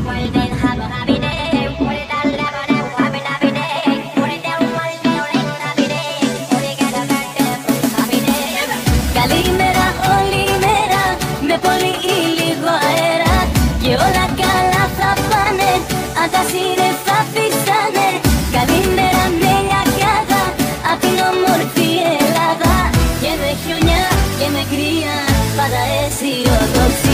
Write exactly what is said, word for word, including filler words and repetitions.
Καλημέρα, όλη μέρα, με πολύ ή λίγο αέρα. Και όλα καλά θα πάνε, αν τα σύννεφα φύσανε. Καλημέρα με λιακάδα, απ' την όμορφη Ελλάδα. Και με χιονιά και με κρύα, πάντα αισιοδοξία.